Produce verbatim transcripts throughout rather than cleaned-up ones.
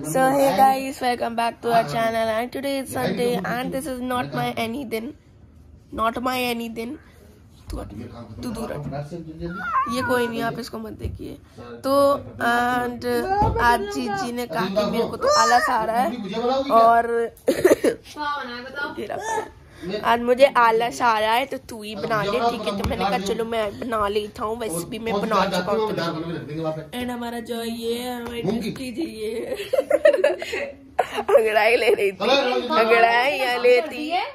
So hey guys, welcome back to our channel and today is Sunday and this is not my any दिन, not my any दिन। तू दूर ये कोई नहीं, आप इसको मत देखिए। तो एंड आज जीजी ने कहा कि मेरे को तो आलस आ रहा है और आज मुझे आलस आ रहा है तो तू ही बना ले, ठीक है। तो मैंने कहा चलो मैं बना लेता हूँ, वैसे भी मैं बना चुका हूँ। एंड हमारा जो ये ये अंगड़ाई ले रही थी, अंगड़ाई या लेती है।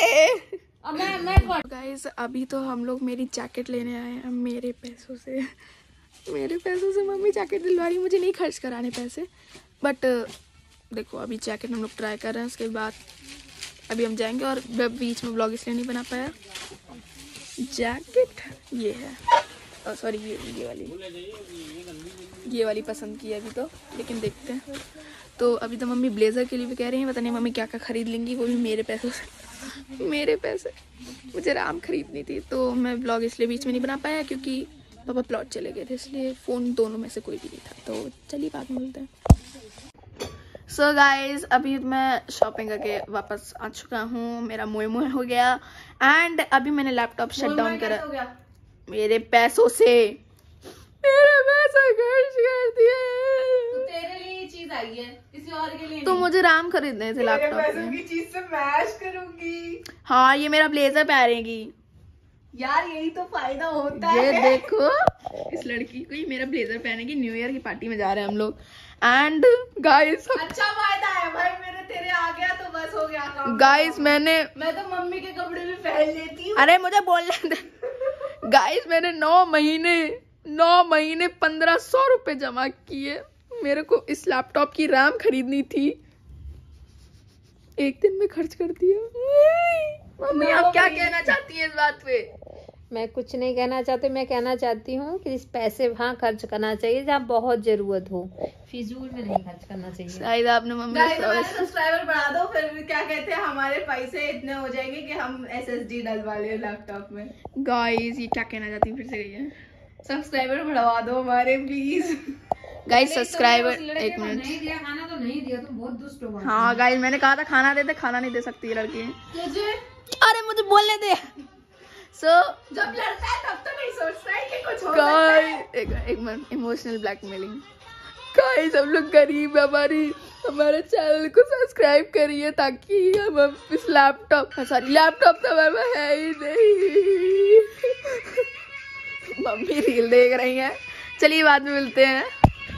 गाइस अभी तो हम लोग मेरी जैकेट लेने आए हैं मेरे पैसों से। मेरे पैसों से मम्मी जैकेट दिलवा रही, मुझे नहीं खर्च कराने पैसे। बट देखो अभी जैकेट हम लोग ट्राई कर रहे हैं, उसके बाद अभी हम जाएंगे। और बीच में ब्लॉग इसलिए नहीं बना पाया। जैकेट ये है, सॉरी ये ये वाली ये वाली पसंद की है अभी तो, लेकिन देखते हैं। तो अभी तो मम्मी ब्लेज़र के लिए भी कह रही हैं, पता नहीं मम्मी क्या क्या खरीद लेंगी, वो भी मेरे पैसों से। मेरे पैसे मुझे राम खरीदनी थी, तो मैं ब्लॉग इसलिए बीच में नहीं बना पाया क्योंकि पापा प्लॉट चले गए थे, इसलिए फ़ोन दोनों में से कोई भी नहीं था। तो चलिए बाद में मिलते हैं। सो so गाइज अभी मैं शॉपिंग करके वापस आ चुका हूँ, मेरा मोए मोए हो गया। एंड अभी मैंने लैपटॉप शट डाउन करा मेरे पैसों से, मेरे पैसे खर्च कर दिए। तो तेरे लिए ये चीज आई है, किसी और के लिए तो मुझे राम खरीदने थे लैपटॉप पैसों की चीज से मैच करूंगी। हाँ ये मेरा ब्लेजर पहनेगी यार, यही तो फायदा होता ये है। देखो इस लड़की को ही मेरा ब्लेजर पहनेगी। न्यू ईयर की पार्टी में जा रहे हैं हम लोग। एंड गाइस अच्छा फायदा है भाई, मेरे तेरे आ गया तो बस हो गया काम। गाइस मैंने मैं तो मम्मी के कपड़े भी पहन लेती हूँ। अरे मुझे बोलने दे। गाइस मैंने नौ महीने नौ महीने पंद्रह सौ रुपए जमा किए। मेरे को इस लैपटॉप की रैम खरीदनी थी, एक दिन में खर्च कर दिया। मम्मी आप क्या कहना चाहती हैं इस बात पे? मैं कुछ नहीं कहना चाहती, मैं कहना चाहती हूँ कि इस पैसे वहाँ खर्च करना चाहिए जहाँ बहुत जरूरत हो, फिजूल में नहीं खर्च करना चाहिए। शायद आपने मम्मी सब्सक्राइबर बढ़ा दो, फिर क्या कहते हैं हमारे पैसे इतने हो जाएंगे कि हम एसएसडी डलवा ले लैपटॉप में। गाइस ये क्या कहना चाहती हूँ, फिर से कहिए। सब्सक्राइबर बढ़वा दो हमारे प्लीज। गाइस सब्सक्राइबर एक मिनट। नहीं दिया खाना तो नहीं दिया, तुम बहुत दुष्ट हो। हाँ गाइस मैंने कहा था खाना दे दे, खाना नहीं दे सकती है लड़की। तुझे अरे मुझे बोलने दे। सो so, जब लड़ता है तब तो नहीं सोचता है कि कुछ हो गाइस एक एक मिनट, इमोशनल ब्लैकमेलिंग। गाइस हम लोग गरीब, हमारी हमारे चैनल को सब्सक्राइब करिए ताकि हम इस लैपटॉप सॉरी लैपटॉप तो हमारे में है ही नहीं। मम्मी रील देख रही हैं, चलिए बाद में मिलते हैं।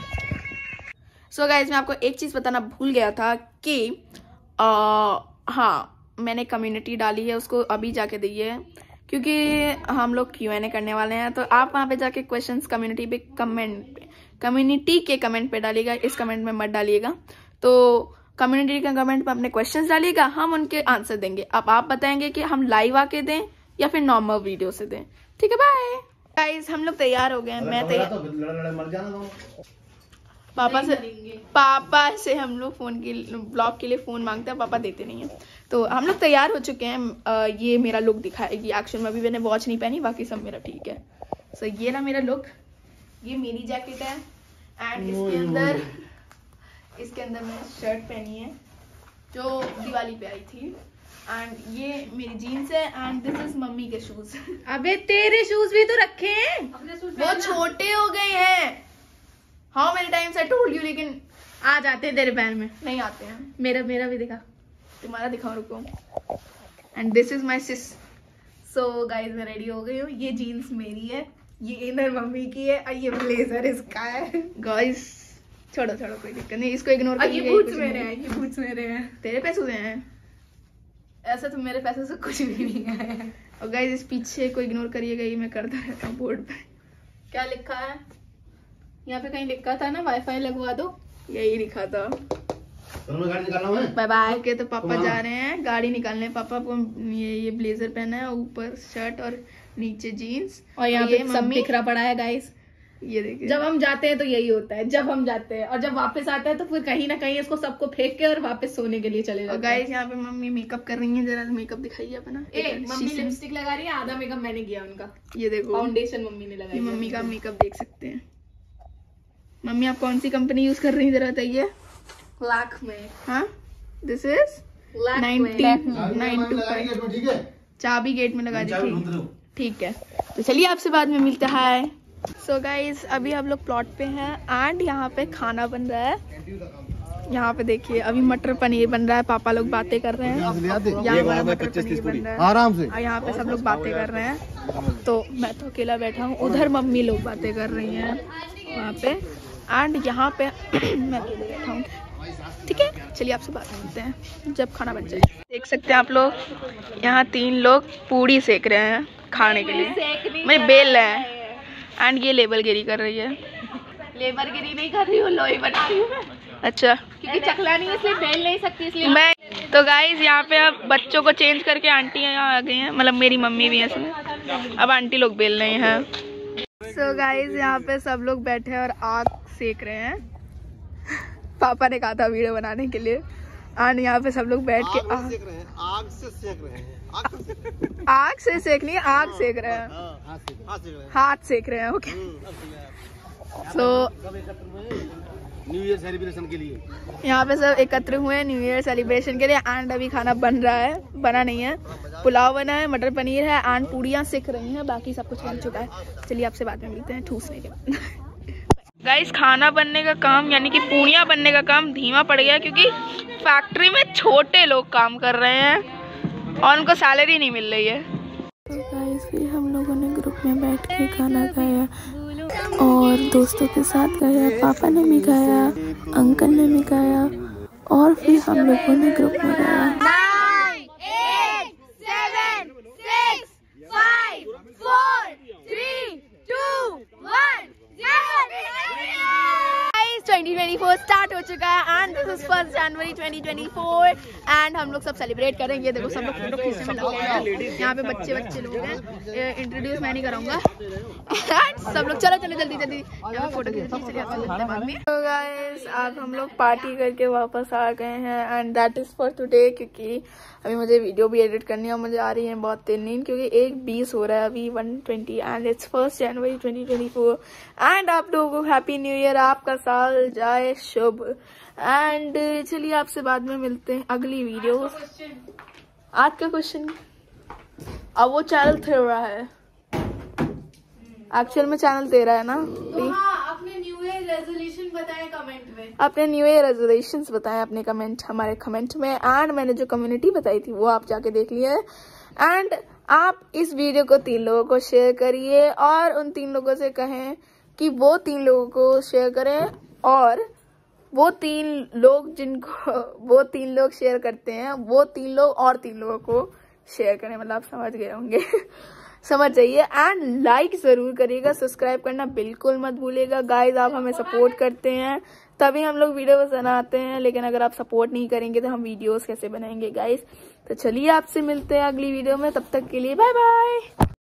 सो so गाइस मैं आपको एक चीज़ बताना भूल गया था कि आ, हाँ मैंने कम्युनिटी डाली है, उसको अभी जाके दिए क्योंकि हम लोग क्यू एन ए करने वाले हैं। तो आप वहाँ पे जाके क्वेश्चंस कम्युनिटी पे कमेंट कम्युनिटी के कमेंट पे डालिएगा, इस कमेंट में मत डालिएगा। तो कम्युनिटी के कमेंट पे अपने क्वेश्चंस डालिएगा, हम उनके आंसर देंगे। अब आप बताएंगे कि हम लाइव आके दें या फिर नॉर्मल वीडियो से दें, ठीक है। बाय गाइस हम लोग तैयार हो गए, मैं तैयार। पापा से पापा से हम लोग फोन के ब्लॉग के लिए फोन मांगते हैं, पापा देते नहीं है। तो हम लोग तैयार हो चुके हैं। आ, ये मेरा लुक दिखाएगी एक्शन में। अभी मैंने वॉच नहीं पहनी, बाकी सब मेरा ठीक है। सो so, ये ना मेरा लुक, ये मेरी जैकेट है एंड इसके अंदर इसके अंदर मैंने शर्ट पहनी है जो दिवाली पे आई थी। एंड ये मेरी जीन्स है एंड दिस इज मम्मी के शूज। अबे तेरे शूज भी तो रखे हैं, वो छोटे हो गए हैं। हाँ मेरे टाइम से टोल्ड यू, लेकिन आ जाते हैं तेरे पैर में। नहीं आते हैं। मेरा मेरा भी दिखा, तुम्हारा दिखाओ, रुको। And this is my sis. So guys मैं रेडी हो गई हूँ। ये जीन्स मेरी है, ये इनर मम्मी की है और ये ब्लेजर इसका है। गाइज छोड़ो छोड़ो कोई दिक्कत नहीं, इसको इग्नोर कर। ये बूट्स मेरे हैं, ये बूट्स मेरे हैं। तेरे पैसे से हैं? ऐसा तो मेरे पैसे से कुछ भी नहीं है। और गाइज इस पीछे को इग्नोर करिएगा, ये मैं करता रहता हूँ बोर्ड पे। क्या लिखा है यहाँ पे? कहीं लिखा था ना वाईफाई लगवा दो, यही लिखा था। Bye bye. ओके तो पापा जा रहे हैं गाड़ी निकालने। पापा को ये ये ब्लेजर पहना है, ऊपर शर्ट और नीचे जीन्स, और यहाँ पे सब बिखरा पड़ा है गाइस। ये देखिए जब हम जाते हैं तो यही होता है, जब हम जाते हैं और जब वापस आते हैं तो फिर कहीं ना कहीं इसको सबको फेंक के और वापस सोने के लिए चले जाते हैं। गाइस यहाँ पे मम्मी मेकअप कर रही है, जरा मेकअप दिखाइए अपना। ए, मम्मी लिपस्टिक लगा रही है, आधा मेकअप मैंने किया उनका। ये देखो फाउंडेशन मम्मी ने लगाई। मम्मी का मेकअप देख सकते हैं। मम्मी आप कौन सी कंपनी यूज कर रही है जरा बताइए। लाख में। हाँ दिस इज लाख में। Nine two five. ठीक है, चाबी गेट में लगा दी थी। ठीक है, तो चलिए आपसे बाद में मिलते हैं। सो गाइज अभी हम लोग प्लॉट पे हैं एंड यहाँ पे खाना बन रहा है। यहाँ पे देखिए अभी मटर पनीर बन रहा है, पापा लोग बातें कर रहे हैं। यहाँ हमारा मटर पनीर बन रहा है आराम से। और यहाँ पे सब लोग बातें कर रहे हैं, तो मैं तो अकेला बैठा हूँ। उधर मम्मी लोग बातें कर रही हैं वहाँ पे एंड यहाँ पे मैं अकेले बैठा हूँ। ठीक है, चलिए आपसे बात करते हैं जब खाना बन जाए। देख सकते हैं आप लोग, यहाँ तीन लोग पूड़ी सेक रहे हैं खाने के लिए। मैं बेल रहे हैं एंड ये लेबर गिरी कर रही है। लेबर गिरी नहीं कर रही हूँ, लोई बना रही हूँ। अच्छा, क्योंकि चकला नहीं है इसलिए बेल नहीं सकती, इसलिए मैं तो गाइज यहाँ पे अब बच्चों को चेंज करके आंटी यहाँ आ गई हैं, मतलब मेरी मम्मी भी है इसमें। अब आंटी लोग बेल रहे हैं। सो गाइज यहाँ पे सब लोग बैठे हैं और आग सेक रहे हैं। पापा ने कहा था वीडियो बनाने के लिए एंड यहाँ पे सब लोग बैठ के आग सेक रहे हैं, आग से सेक रहे हैं, आग से सेक रहे हैं। आग से सेक नहीं, आग सेक रहे हैं, हाँ, हाथ सेक हाथ सेक रहे हैं। हाथ सेक रहे हैं। ओके, सो सब एकत्र हुए न्यू ईयर सेलिब्रेशन के लिए। यहाँ पे सब एकत्र हुए हैं न्यू ईयर सेलिब्रेशन के लिए एंड अभी खाना बन रहा है, बना नहीं है, पुलाव बना है, मटर पनीर है एंड पूड़ियाँ सिक रही हैं, बाकी सब कुछ बन चुका है। चलिए आपसे बाद में मिलते हैं ठूसने के बाद। गाइस खाना बनने का काम यानी कि पूड़ियाँ बनने का काम धीमा पड़ गया क्योंकि फैक्ट्री में छोटे लोग काम कर रहे हैं और उनको सैलरी नहीं मिल रही है। तो गाइस फिर हम लोगों ने ग्रुप में बैठ के खाना खाया और दोस्तों के साथ खाया, पापा ने भी खाया, अंकल ने भी खाया और फिर हम लोगों ने ग्रुप में खाया। ट्वेंटी ट्वेंटी फोर स्टार्ट हो चुका है and this is first January twenty twenty four एंड हम लोग सब सेलिब्रेट करेंगे। देखो सब लोग फोटो खींचने में लगे हैं, यहाँ पे बच्चे बच्चे लोग हैं। इंट्रोड्यूस मैं नहीं कराऊंगा। सब लोग चलो चलो जल्दी जल्दी यहाँ पे फोटो खींचते हैं। तो गाइस अब हम लोग पार्टी करके वापस आ गए हैं and that is for today, क्योंकि अभी मुझे वीडियो भी एडिट करनी है और मुझे आ रही है बहुत तेज नींद, क्योंकि एक बीस हो रहा है अभी one twenty and it's first January twenty twenty four and आप लोगों को हैप्पी न्यू ईयर, आपका साल जाए शुभ। एंड चलिए आपसे बाद में मिलते हैं अगली वीडियो। आज का क्वेश्चन, अब वो चैनल तेरा है, एक्चुअल में चैनल तेरा है ना। तो हाँ, अपने न्यू ईयर रेजोल्यूशन बताएं कमेंट में। अपने न्यू ईयर रेजोल्यूशन बताएं अपने कमेंट हमारे कमेंट में एंड मैंने जो कम्युनिटी बताई थी वो आप जाके देख लिए एंड आप इस वीडियो को तीन लोगों को शेयर करिए और उन तीन लोगों से कहें कि वो तीन लोगों को शेयर करें और वो तीन लोग जिनको वो तीन लोग शेयर करते हैं वो तीन लोग और तीन लोगों को शेयर करें। मतलब आप समझ गए होंगे। समझ जाइए एंड लाइक जरूर करिएगा, सब्सक्राइब करना बिल्कुल मत भूलिएगा। गाइज आप हमें सपोर्ट करते हैं तभी हम लोग वीडियो बनाते हैं, लेकिन अगर आप सपोर्ट नहीं करेंगे तो हम वीडियोस कैसे बनाएंगे गाइज। तो चलिए आपसे मिलते हैं अगली वीडियो में, तब तक के लिए बाय बाय।